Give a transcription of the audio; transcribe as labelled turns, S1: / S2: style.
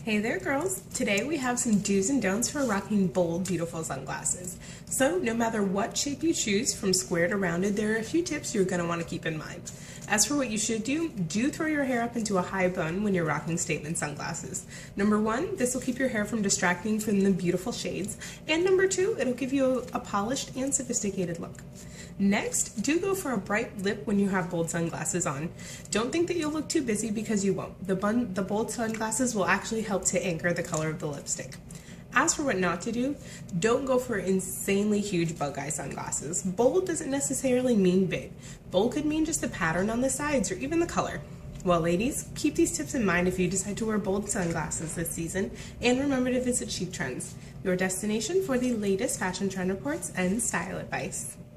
S1: Hey there girls! Today we have some do's and don'ts for rocking bold, beautiful sunglasses. So no matter what shape you choose, from square to rounded, there are a few tips you're going to want to keep in mind. As for what you should do throw your hair up into a high bun when you're rocking statement sunglasses. Number one, this will keep your hair from distracting from the beautiful shades. And number two, it'll give you a polished and sophisticated look. Next, do go for a bright lip when you have bold sunglasses on. Don't think that you'll look too busy because you won't. The bold sunglasses will actually help to anchor the color of the lipstick. As for what not to do, don't go for insanely huge bug eye sunglasses. Bold doesn't necessarily mean big. Bold could mean just the pattern on the sides or even the color. Well, ladies, keep these tips in mind if you decide to wear bold sunglasses this season, and remember to visit Chic Trends, your destination for the latest fashion trend reports and style advice.